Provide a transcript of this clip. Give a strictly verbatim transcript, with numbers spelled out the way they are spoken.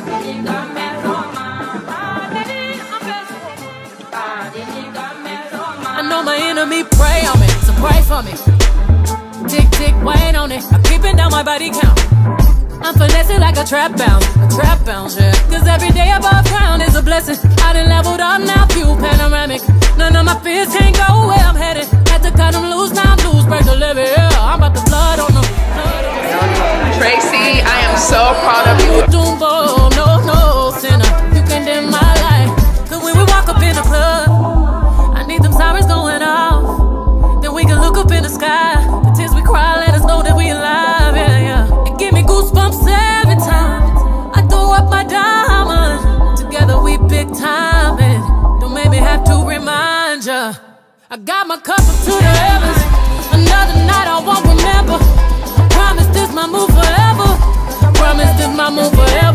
I know my enemy pray on me, so pray for me. Tick, tick, wait on it. I'm keeping down my body count. I'm finessing like a trap bounce, a trap bounce, yeah. Cause every day above ground is a blessing. I done leveled up now, view panoramic. None of my fears can't go where I'm headed. Had to cut them loose, now I'm loose, break the levee, yeah. I'm about to flood on them. Tracy, I am so proud of you. Dumbo, no, no, sinner. You can dim my light. Cause when we walk up in the club, I need them sirens going off. Then we can look up in the sky. The tears we cry, let us know that we alive, yeah, yeah. It give me goosebumps every time I throw up my diamond. Together we big time, and don't make me have to remind ya. I got my cup up to the heavens. Another night I won't remember. I promise this my move forever. I promise this my move forever.